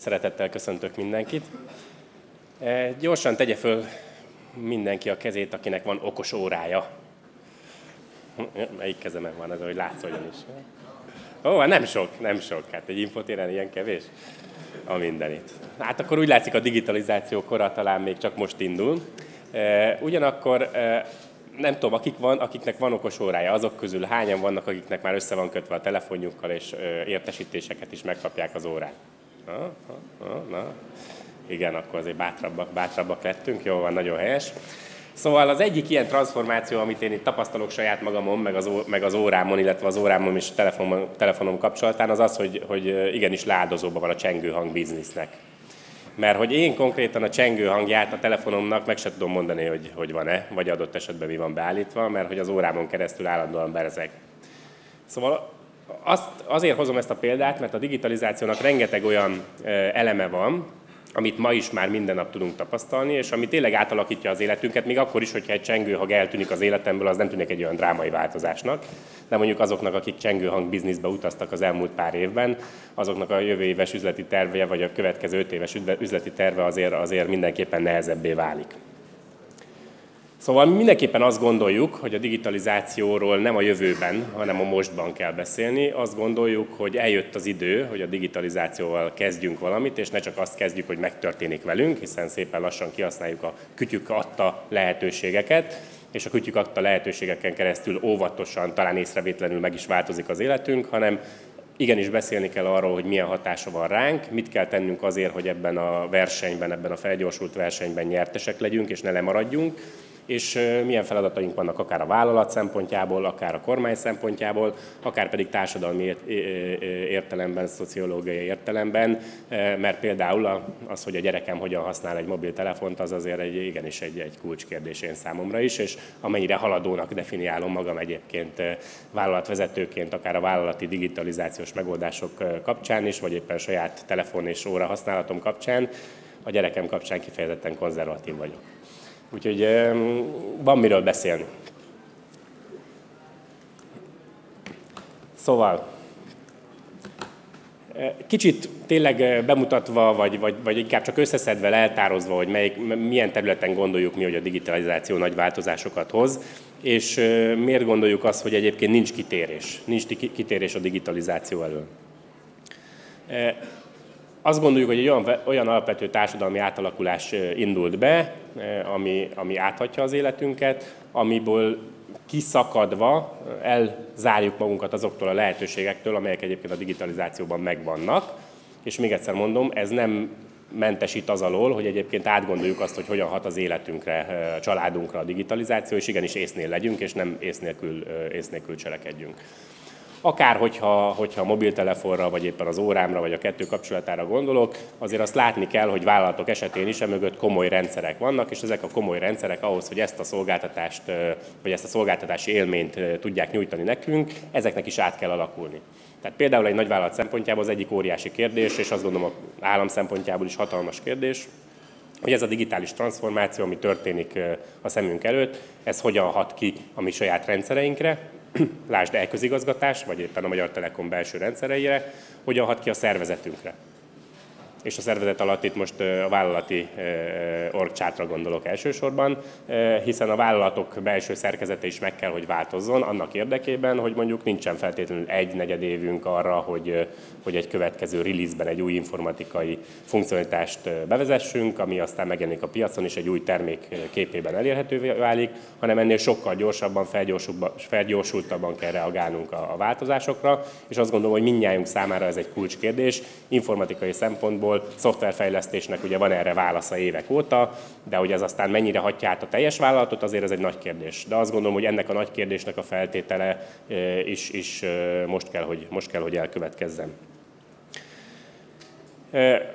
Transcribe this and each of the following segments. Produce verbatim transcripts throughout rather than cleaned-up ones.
Szeretettel köszöntök mindenkit. Gyorsan tegye föl mindenki a kezét, akinek van okos órája. Melyik kezemen van ez, hogy látszódjon is. Ó, nem sok, nem sok. Hát egy infotéren ilyen kevés. A mindenit. Hát akkor úgy látszik, a digitalizáció kora talán még csak most indul. Ugyanakkor nem tudom, akik van, akiknek van okos órája, azok közül hányan vannak, akiknek már össze van kötve a telefonjukkal, és értesítéseket is megkapják az órán. Na, na, na. Igen, akkor azért bátrabbak, bátrabbak lettünk, jó van, nagyon helyes. Szóval az egyik ilyen transformáció, amit én itt tapasztalok saját magamon, meg az, meg az órámon, illetve az órámon és telefonom, telefonom kapcsolatán, az az, hogy, hogy igenis leáldozóban van a csengőhang biznisznek. Mert hogy én konkrétan a csengő hangját a telefonomnak meg se tudom mondani, hogy, hogy van-e, vagy adott esetben mi van beállítva, mert hogy az órámon keresztül állandóan berezeg. Szóval azt, azért hozom ezt a példát, mert a digitalizációnak rengeteg olyan eleme van, amit ma is már minden nap tudunk tapasztalni, és ami tényleg átalakítja az életünket, még akkor is, hogyha egy csengőhang eltűnik az életemből, az nem tűnik egy olyan drámai változásnak. De mondjuk azoknak, akik csengőhang bizniszbe utaztak az elmúlt pár évben, azoknak a jövő éves üzleti terve, vagy a következő öt éves üzleti terve azért, azért mindenképpen nehezebbé válik. Szóval mi mindenképpen azt gondoljuk, hogy a digitalizációról nem a jövőben, hanem a mostban kell beszélni. Azt gondoljuk, hogy eljött az idő, hogy a digitalizációval kezdjünk valamit, és ne csak azt kezdjük, hogy megtörténik velünk, hiszen szépen lassan kihasználjuk a kütyük adta lehetőségeket, és a kütyük adta lehetőségeken keresztül óvatosan, talán észrevétlenül meg is változik az életünk, hanem igenis beszélni kell arról, hogy milyen hatása van ránk, mit kell tennünk azért, hogy ebben a versenyben, ebben a felgyorsult versenyben nyertesek legyünk, és ne lemaradjunk, és milyen feladataink vannak akár a vállalat szempontjából, akár a kormány szempontjából, akár pedig társadalmi értelemben, szociológiai értelemben, mert például az, hogy a gyerekem hogyan használ egy mobiltelefont, az azért egy, igenis egy, egy kulcskérdés én számomra is, és amennyire haladónak definiálom magam egyébként vállalatvezetőként, akár a vállalati digitalizációs megoldások kapcsán is, vagy éppen saját telefon és óra használatom kapcsán, a gyerekem kapcsán kifejezetten konzervatív vagyok. Úgyhogy van miről beszélni. Szóval, kicsit tényleg bemutatva, vagy, vagy, vagy inkább csak összeszedve, eltározva, hogy melyik, milyen területen gondoljuk mi, hogy a digitalizáció nagy változásokat hoz, és miért gondoljuk azt, hogy egyébként nincs kitérés, nincs kitérés a digitalizáció elől. Azt gondoljuk, hogy egy olyan, olyan alapvető társadalmi átalakulás indult be, ami, ami áthatja az életünket, amiből kiszakadva elzárjuk magunkat azoktól a lehetőségektől, amelyek egyébként a digitalizációban megvannak. És még egyszer mondom, ez nem mentesít az alól, hogy egyébként átgondoljuk azt, hogy hogyan hat az életünkre, a családunkra a digitalizáció, és igenis észnél legyünk, és nem ész nélkül, ész nélkül cselekedjünk. Akár hogyha, hogyha a mobiltelefonra, vagy éppen az órámra, vagy a kettő kapcsolatára gondolok, azért azt látni kell, hogy vállalatok esetén is emögött komoly rendszerek vannak, és ezek a komoly rendszerek ahhoz, hogy ezt a szolgáltatást, vagy ezt a szolgáltatási élményt tudják nyújtani nekünk, ezeknek is át kell alakulni. Tehát például egy nagyvállalat szempontjából az egyik óriási kérdés, és azt gondolom az állam szempontjából is hatalmas kérdés, hogy ez a digitális transformáció, ami történik a szemünk előtt, ez hogyan hat ki a mi saját rendszereinkre, lásd e-közigazgatás, vagy éppen a Magyar Telekom belső rendszereire, hogyan hat ki a szervezetünkre. És a szervezet alatt itt most a vállalati orgchartra gondolok elsősorban, hiszen a vállalatok belső szerkezete is meg kell, hogy változzon annak érdekében, hogy mondjuk nincsen feltétlenül egy negyed évünk arra, hogy, hogy egy következő release-ben egy új informatikai funkcionalitást bevezessünk, ami aztán megjelenik a piacon és egy új termék képében elérhetővé válik, hanem ennél sokkal gyorsabban, felgyorsultabban kell reagálnunk a, a változásokra, és azt gondolom, hogy mindnyájunk számára ez egy kulcskérdés, informatikai szempontból. Szoftverfejlesztésnek ugye van erre válasza évek óta, de hogy ez aztán mennyire hatja át a teljes vállalatot, azért ez egy nagy kérdés. De azt gondolom, hogy ennek a nagy kérdésnek a feltétele is, is most, kell, hogy, most kell, hogy elkövetkezzen.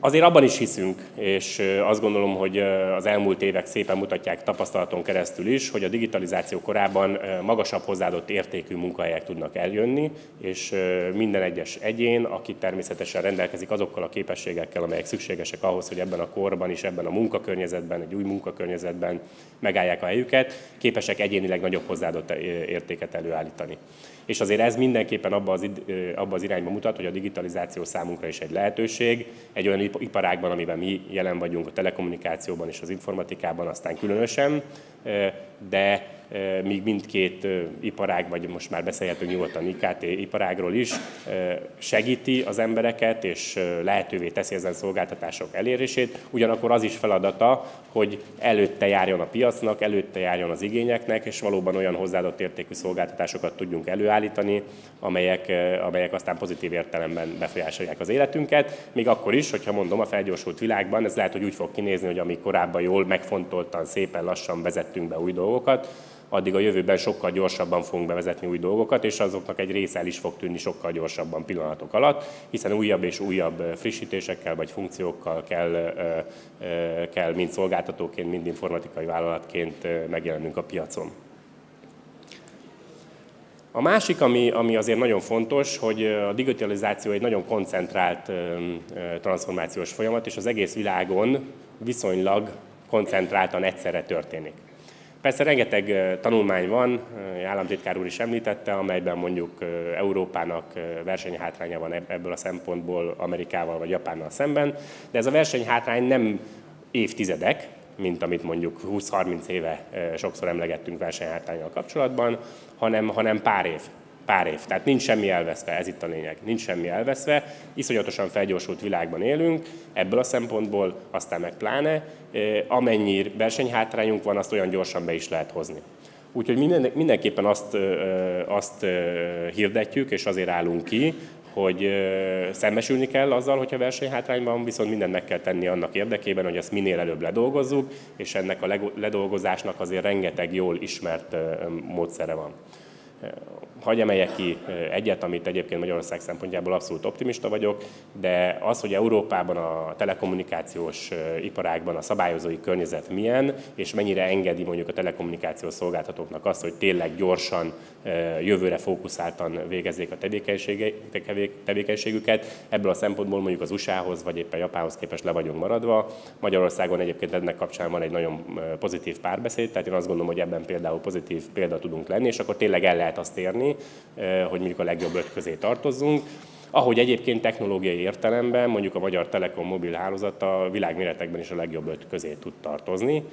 Azért abban is hiszünk, és azt gondolom, hogy az elmúlt évek szépen mutatják tapasztalaton keresztül is, hogy a digitalizáció korában magasabb hozzáadott értékű munkahelyek tudnak eljönni, és minden egyes egyén, aki természetesen rendelkezik azokkal a képességekkel, amelyek szükségesek ahhoz, hogy ebben a korban is, ebben a munkakörnyezetben, egy új munkakörnyezetben megállják a helyüket, képesek egyénileg nagyobb hozzáadott értéket előállítani. És azért ez mindenképpen abba az, abba az irányba mutat, hogy a digitalizáció számunkra is egy lehetőség, egy olyan iparágban, amiben mi jelen vagyunk, a telekommunikációban és az informatikában aztán különösen, de míg mindkét iparág, vagy most már beszélhetünk nyugodtan I K T iparágról is, segíti az embereket és lehetővé teszi ezen szolgáltatások elérését, ugyanakkor az is feladata, hogy előtte járjon a piacnak, előtte járjon az igényeknek, és valóban olyan hozzáadott értékű szolgáltatásokat tudjunk előállítani, amelyek, amelyek aztán pozitív értelemben befolyásolják az életünket, még akkor is, hogyha mondom, a felgyorsult világban ez lehet, hogy úgy fog kinézni, hogy amíg korábban jól megfontoltan, szépen lassan vezettünk be új dolgokat, addig a jövőben sokkal gyorsabban fogunk bevezetni új dolgokat, és azoknak egy része el is fog tűnni sokkal gyorsabban pillanatok alatt, hiszen újabb és újabb frissítésekkel vagy funkciókkal kell, kell mind szolgáltatóként, mind informatikai vállalatként megjelennünk a piacon. A másik, ami, ami azért nagyon fontos, hogy a digitalizáció egy nagyon koncentrált transformációs folyamat, és az egész világon viszonylag koncentráltan egyszerre történik. Persze rengeteg tanulmány van, államtitkár úr is említette, amelyben mondjuk Európának versenyhátránya van ebből a szempontból Amerikával vagy Japánnal szemben, de ez a versenyhátrány nem évtizedek, mint amit mondjuk húsz-harminc éve sokszor emlegettünk versenyhátránnyal kapcsolatban, hanem, hanem pár év. Pár év. Tehát nincs semmi elveszve, ez itt a lényeg. Nincs semmi elveszve, iszonyatosan felgyorsult világban élünk, ebből a szempontból aztán meg pláne, amennyi versenyhátrányunk van, azt olyan gyorsan be is lehet hozni. Úgyhogy minden, mindenképpen azt, azt hirdetjük, és azért állunk ki, hogy szembesülni kell azzal, hogyha versenyhátrány van, viszont mindent meg kell tenni annak érdekében, hogy ezt minél előbb ledolgozzuk, és ennek a ledolgozásnak azért rengeteg jól ismert módszere van. Hagy emeljek ki egyet, amit egyébként Magyarország szempontjából abszolút optimista vagyok, de az, hogy Európában a telekommunikációs iparágban a szabályozói környezet milyen, és mennyire engedi mondjuk a telekommunikációs szolgáltatóknak azt, hogy tényleg gyorsan, jövőre fókuszáltan végezzék a tevékenységüket, ebből a szempontból mondjuk az u es á-hoz vagy éppen Japánhoz képest le vagyunk maradva. Magyarországon egyébként ennek kapcsán van egy nagyon pozitív párbeszéd, tehát én azt gondolom, hogy ebben például pozitív példa tudunk lenni, és akkor tényleg el lehet azt érni, hogy mondjuk a legjobb öt közé tartozzunk. Ahogy egyébként technológiai értelemben mondjuk a Magyar Telekom mobil hálózata világméretekben is a legjobb öt közé tud tartozni,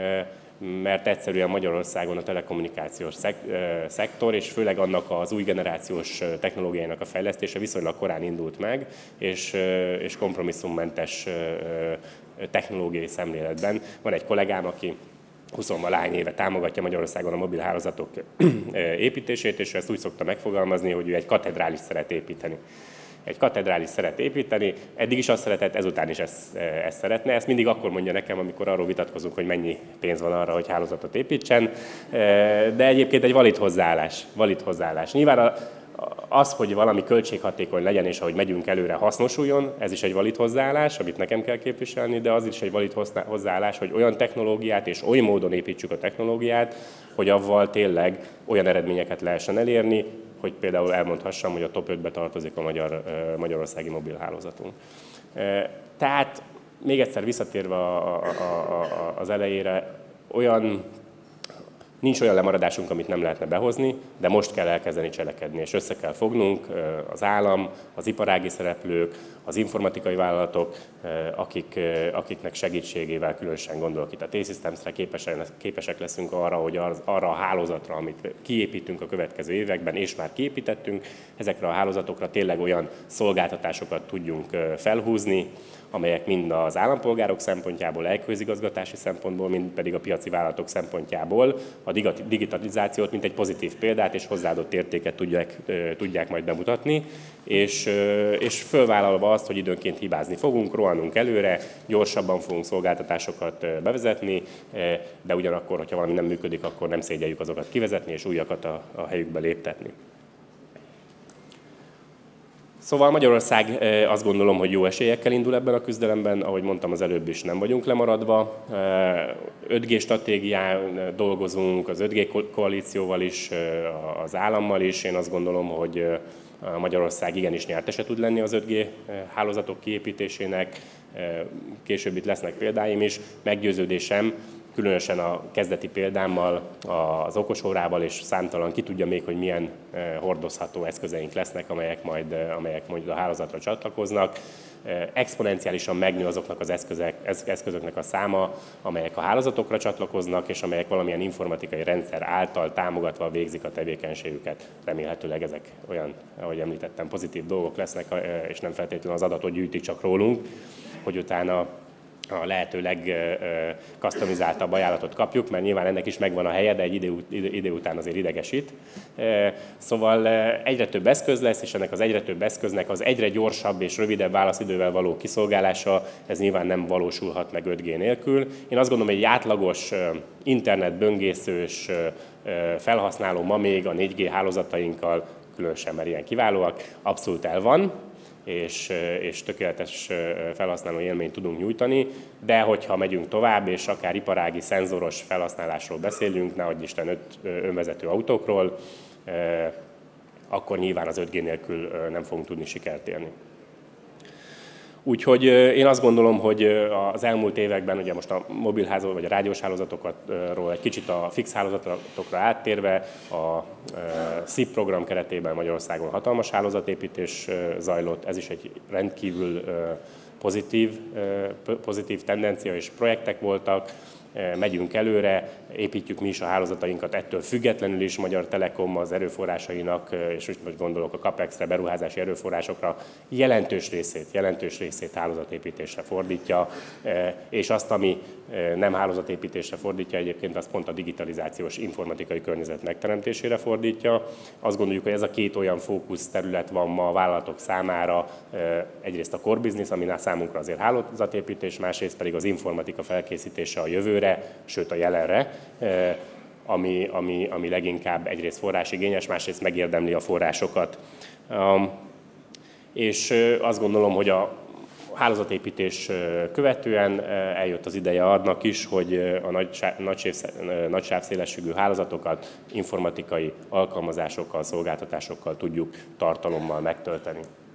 mert egyszerűen Magyarországon a telekommunikációs szektor, és főleg annak az új generációs technológiának a fejlesztése viszonylag korán indult meg, és, és kompromisszummentes technológiai szemléletben. Van egy kollégám, aki huszonvalahány éve támogatja Magyarországon a mobil hálózatok építését, és ezt úgy szokta megfogalmazni, hogy ő egy katedrális szeret építeni. Egy katedrális szeret építeni, eddig is azt szeretett, ezután is ezt, ezt szeretne. Ezt mindig akkor mondja nekem, amikor arról vitatkozunk, hogy mennyi pénz van arra, hogy hálózatot építsen, de egyébként egy valid hozzáállás. Valid hozzáállás. Nyilván a, az, hogy valami költséghatékony legyen, és ahogy megyünk előre hasznosuljon, ez is egy valid hozzáállás, amit nekem kell képviselni, de az is egy valid hozzáállás, hogy olyan technológiát és oly módon építsük a technológiát, hogy avval tényleg olyan eredményeket lehessen elérni, hogy például elmondhassam, hogy a top ötbe tartozik a magyar, magyarországi mobilhálózatunk. Tehát még egyszer visszatérve a, a, a, az elejére, olyan, nincs olyan lemaradásunk, amit nem lehetne behozni, de most kell elkezdeni cselekedni, és össze kell fognunk az állam, az iparági szereplők, az informatikai vállalatok, akik, akiknek segítségével, különösen gondolok itt a T-Systems-re, képesek leszünk arra, hogy az, arra a hálózatra, amit kiépítünk a következő években, és már kiépítettünk, ezekre a hálózatokra tényleg olyan szolgáltatásokat tudjunk felhúzni, amelyek mind az állampolgárok szempontjából, elközigazgatási szempontból, mind pedig a piaci vállalatok szempontjából a digitalizációt, mint egy pozitív példát és hozzáadott értéket tudják, tudják majd bemutatni, és, és fölvállalva azt, hogy időnként hibázni fogunk, rohanunk előre, gyorsabban fogunk szolgáltatásokat bevezetni, de ugyanakkor, hogyha valami nem működik, akkor nem szégyeljük azokat kivezetni, és újakat a, a helyükbe léptetni. Szóval Magyarország azt gondolom, hogy jó esélyekkel indul ebben a küzdelemben, ahogy mondtam az előbb is, nem vagyunk lemaradva. öt G stratégián dolgozunk, az öt G koalícióval is, az állammal is. Én azt gondolom, hogy Magyarország igenis nyertese tud lenni az öt G hálózatok kiépítésének. Később itt lesznek példáim is. Meggyőződésem, különösen a kezdeti példámmal, az okosórával, és számtalan ki tudja még, hogy milyen hordozható eszközeink lesznek, amelyek majd, amelyek majd a hálózatra csatlakoznak. Exponenciálisan megnő azoknak az eszközök, eszközöknek a száma, amelyek a hálózatokra csatlakoznak, és amelyek valamilyen informatikai rendszer által támogatva végzik a tevékenységüket. Remélhetőleg ezek olyan, ahogy említettem, pozitív dolgok lesznek, és nem feltétlenül az adatot gyűjtik csak rólunk, hogy utána a lehető legkasztomizáltabb ajánlatot kapjuk, mert nyilván ennek is megvan a helye, de egy idő, idő után azért idegesít. Szóval egyre több eszköz lesz, és ennek az egyre több eszköznek az egyre gyorsabb és rövidebb válaszidővel való kiszolgálása, ez nyilván nem valósulhat meg öt G nélkül. Én azt gondolom, hogy egy átlagos internetböngészős felhasználó ma még a négy G hálózatainkkal, különösen mert ilyen kiválóak, abszolút el van, És, és tökéletes felhasználó élményt tudunk nyújtani, de hogyha megyünk tovább, és akár iparági szenzoros felhasználásról beszélünk, nehogy Isten öt önvezető autókról, akkor nyilván az öt G nélkül nem fogunk tudni sikert érni. Úgyhogy én azt gondolom, hogy az elmúlt években, ugye most a mobilhálózatok vagy a rádiós hálózatokról egy kicsit a fix hálózatokra áttérve, a S I P program keretében Magyarországon hatalmas hálózatépítés zajlott, ez is egy rendkívül pozitív, pozitív tendencia és projektek voltak. Megyünk előre, építjük mi is a hálózatainkat, ettől függetlenül is Magyar Telekom az erőforrásainak, és most gondolok a CAPEX-re, beruházási erőforrásokra, jelentős részét, jelentős részét hálózatépítésre fordítja, és azt, ami nem hálózatépítésre fordítja, egyébként azt pont a digitalizációs informatikai környezet megteremtésére fordítja. Azt gondoljuk, hogy ez a két olyan fókusz terület van ma a vállalatok számára, egyrészt a core business, aminál számunkra azért hálózatépítés, másrészt pedig az informatika felkészítése a jövőre, sőt a jelenre, ami, ami, ami leginkább egyrészt forrásigényes, másrészt megérdemli a forrásokat. És azt gondolom, hogy a hálózatépítés követően eljött az ideje annak is, hogy a nagy sávszélességű hálózatokat informatikai alkalmazásokkal, szolgáltatásokkal tudjuk tartalommal megtölteni.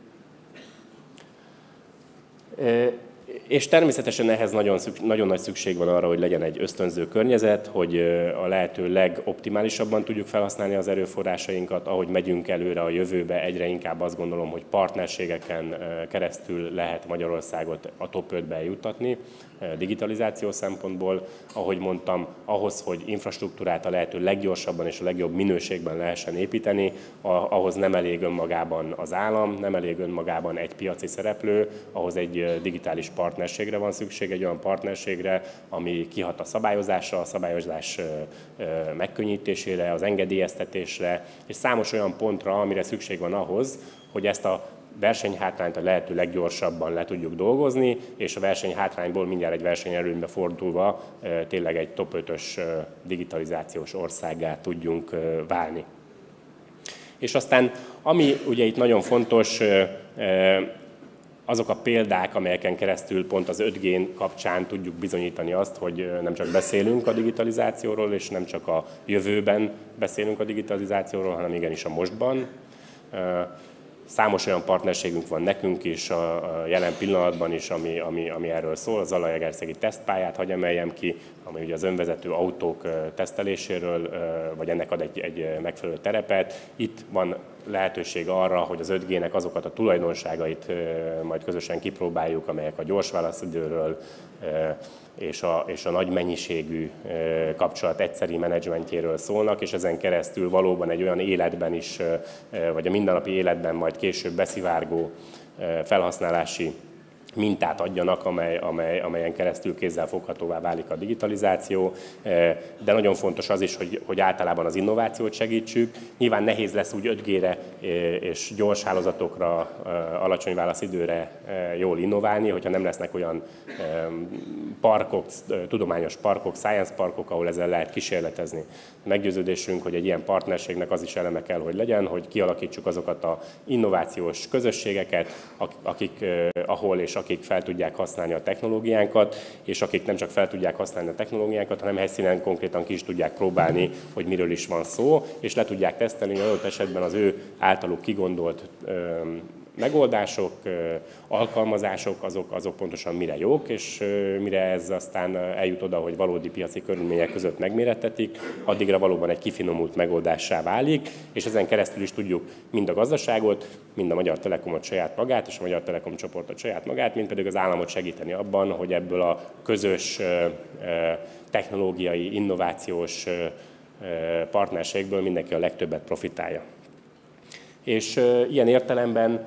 És természetesen ehhez nagyon, szükség, nagyon nagy szükség van arra, hogy legyen egy ösztönző környezet, hogy a lehető legoptimálisabban tudjuk felhasználni az erőforrásainkat, ahogy megyünk előre a jövőbe, egyre inkább azt gondolom, hogy partnerségeken keresztül lehet Magyarországot a top ötbe juttatni digitalizáció szempontból. Ahogy mondtam, ahhoz, hogy infrastruktúrát a lehető leggyorsabban és a legjobb minőségben lehessen építeni, ahhoz nem elég önmagában az állam, nem elég önmagában egy piaci szereplő, ahhoz egy digitális partnerségre van szükség, egy olyan partnerségre, ami kihat a szabályozásra, a szabályozás megkönnyítésére, az engedélyeztetésre, és számos olyan pontra, amire szükség van ahhoz, hogy ezt a versenyhátrányt a lehető leggyorsabban le tudjuk dolgozni, és a versenyhátrányból mindjárt egy versenyelőnybe fordulva tényleg egy top ötös digitalizációs országgá tudjunk válni. És aztán, ami ugye itt nagyon fontos, azok a példák, amelyeken keresztül pont az öt G kapcsán tudjuk bizonyítani azt, hogy nem csak beszélünk a digitalizációról, és nem csak a jövőben beszélünk a digitalizációról, hanem igenis a mostban. Számos olyan partnerségünk van nekünk is a jelen pillanatban is, ami, ami, ami erről szól. Az zalaegerszegi tesztpályát hagy emeljem ki, ami ugye az önvezető autók teszteléséről, vagy ennek ad egy, egy megfelelő terepet. Itt van lehetőség arra, hogy az öt G-nek azokat a tulajdonságait majd közösen kipróbáljuk, amelyek a gyors válaszidőről és a, és a nagy mennyiségű kapcsolat egyszeri menedzsmentjéről szólnak, és ezen keresztül valóban egy olyan életben is, vagy a mindennapi életben majd később beszivárgó felhasználási mintát adjanak, amely, amely, amelyen keresztül kézzelfoghatóvá válik a digitalizáció, de nagyon fontos az is, hogy, hogy általában az innovációt segítsük. Nyilván nehéz lesz úgy öt G-re és gyors hálózatokra, alacsony válaszidőre jól innoválni, hogyha nem lesznek olyan parkok, tudományos parkok, science parkok, ahol ezzel lehet kísérletezni. Meggyőződésünk, hogy egy ilyen partnerségnek az is eleme kell, hogy legyen, hogy kialakítsuk azokat az innovációs közösségeket, akik, ahol és akik fel tudják használni a technológiánkat, és akik nem csak fel tudják használni a technológiánkat, hanem helyszínen konkrétan ki is tudják próbálni, hogy miről is van szó, és le tudják tesztelni, hogy adott esetben az ő általuk kigondolt megoldások, alkalmazások, azok, azok pontosan mire jók, és mire ez aztán eljut oda, hogy valódi piaci körülmények között megmérettetik, addigra valóban egy kifinomult megoldássá válik, és ezen keresztül is tudjuk mind a gazdaságot, mind a Magyar Telekomot saját magát, és a Magyar Telekom csoportot saját magát, mind pedig az államot segíteni abban, hogy ebből a közös technológiai, innovációs partnerségből mindenki a legtöbbet profitálja. És ilyen értelemben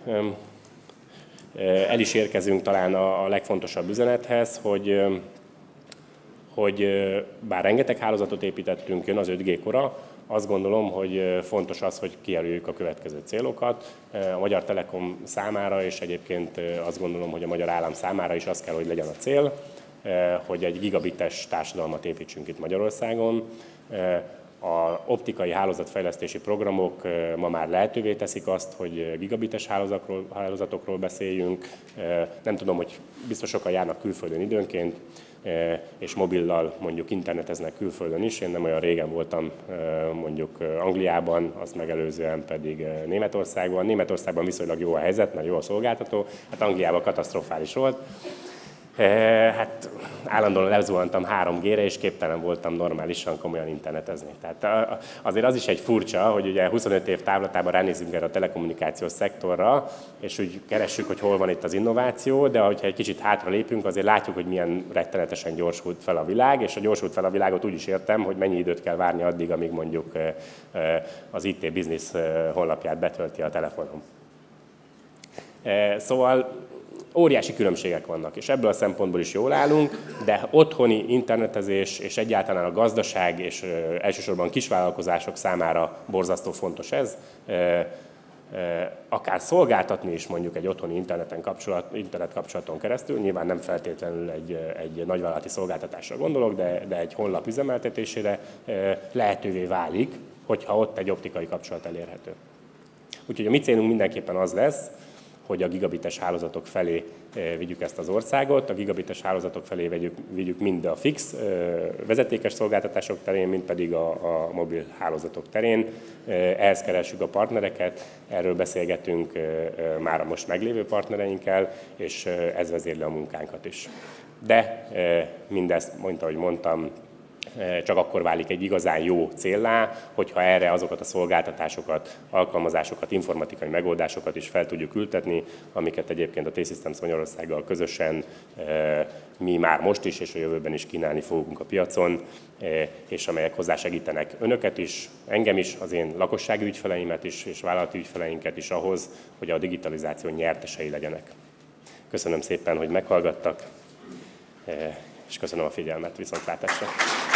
el is érkezünk talán a legfontosabb üzenethez, hogy, hogy bár rengeteg hálózatot építettünk, jön az öt G kora, azt gondolom, hogy fontos az, hogy kijelöljük a következő célokat. A Magyar Telekom számára, és egyébként azt gondolom, hogy a magyar állam számára is az kell, hogy legyen a cél, hogy egy gigabites társadalmat építsünk itt Magyarországon. A optikai hálózatfejlesztési programok ma már lehetővé teszik azt, hogy gigabites hálózatokról beszéljünk. Nem tudom, hogy biztos sokan járnak külföldön időnként, és mobillal mondjuk interneteznek külföldön is. Én nem olyan régen voltam mondjuk Angliában, azt megelőzően pedig Németországban. Németországban viszonylag jó a helyzet, mert jó a szolgáltató, hát Angliában katasztrofális volt. Hát állandóan lezuhantam három G-re, és képtelen voltam normálisan komolyan internetezni. Tehát azért az is egy furcsa, hogy ugye huszonöt év távlatában ránézünk erre a telekommunikációs szektorra, és úgy keressük, hogy hol van itt az innováció, de ha egy kicsit hátra lépünk, azért látjuk, hogy milyen rettenetesen gyorsult fel a világ, és a gyorsult fel a világot úgy is értem, hogy mennyi időt kell várni addig, amíg mondjuk az I T Business honlapját betölti a telefonom. Szóval óriási különbségek vannak, és ebből a szempontból is jól állunk, de otthoni internetezés és egyáltalán a gazdaság és elsősorban kisvállalkozások számára borzasztó fontos ez. Akár szolgáltatni is mondjuk egy otthoni interneten kapcsolat, internet kapcsolaton keresztül, nyilván nem feltétlenül egy, egy nagyvállalati szolgáltatásra gondolok, de, de egy honlap üzemeltetésére lehetővé válik, hogyha ott egy optikai kapcsolat elérhető. Úgyhogy a mi célunk mindenképpen az lesz, hogy a gigabites hálózatok felé vigyük ezt az országot, a gigabites hálózatok felé vigyük, vigyük mind a fix vezetékes szolgáltatások terén, mind pedig a, a mobil hálózatok terén. Ehhez keressük a partnereket, erről beszélgetünk már a most meglévő partnereinkkel, és ez vezérli a munkánkat is. De mindezt, mondta, ahogy mondtam, csak akkor válik egy igazán jó céllá, hogyha erre azokat a szolgáltatásokat, alkalmazásokat, informatikai megoldásokat is fel tudjuk ültetni, amiket egyébként a T-Systems Magyarországgal közösen mi már most is és a jövőben is kínálni fogunk a piacon, és amelyek hozzásegítenek önöket is, engem is, az én lakossági ügyfeleimet is, és vállalati ügyfeleinket is ahhoz, hogy a digitalizáció nyertesei legyenek. Köszönöm szépen, hogy meghallgattak, és köszönöm a figyelmet, viszontlátásra!